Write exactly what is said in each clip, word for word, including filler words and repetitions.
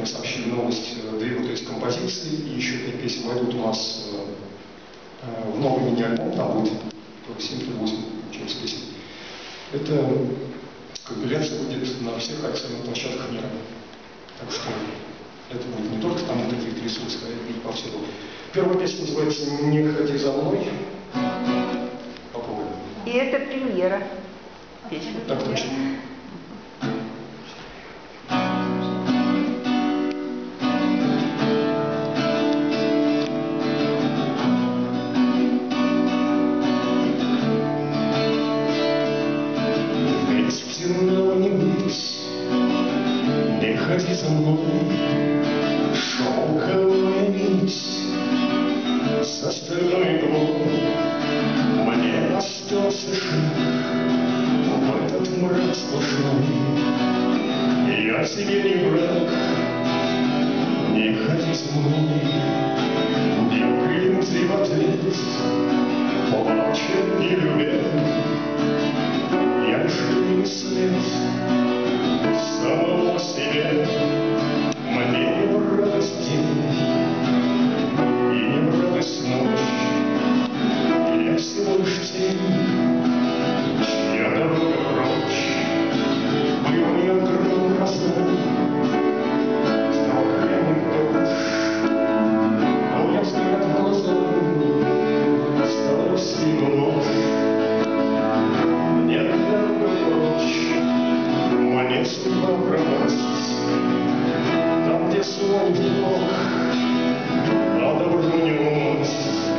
мне сообщили новость, две вот эти композиции и еще пять песен войдут у нас э, в новый мини-альбом, там будет семь-восемь через песен. Это компиляция будет на всех официальных площадках мира. Так что это будет не только там на каких-то ресурсах, а это будет повсюду. Первая песня называется «Не ходи за мной». Попробуем. И это премьера. Песня. Так точно. Не ходи за мной, шелковая нить со стальной иглой. Мне остался шаг в этот мрак сплошной. Я тебе не враг, не ходи за мной. Не принуди в ответ, плачет не любя. Я жил след самого себя. Мне не в радость день и не в радость ночь. Я всего лишь тень, чья дорога прочь. Был не открыл глаза, строгаемый дождь. Но я взгляд в глаза, стала в спину нож. Мне дорога прочь, мне судьба пропасть. Там, где свой вдох, а добру не умость.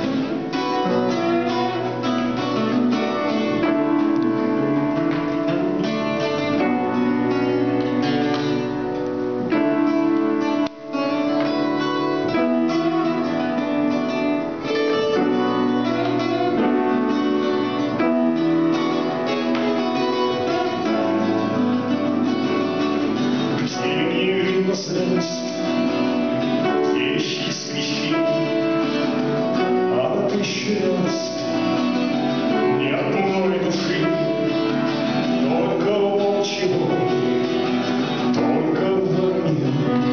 Вещи свищи, а тысячи раз ни одной души, только волчьего, только во мне.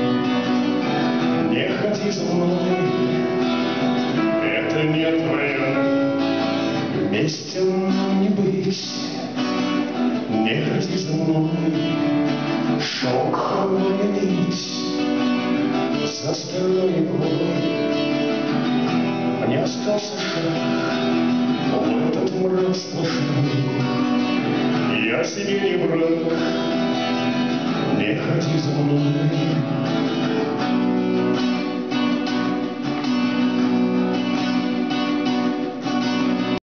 Не ходи за мной, это не твое, вместе нам не быть. Не ходи за мной, шелковая нить за стальной иглой. Мне остался шаг в этот мрак сплошной. Я себе не враг,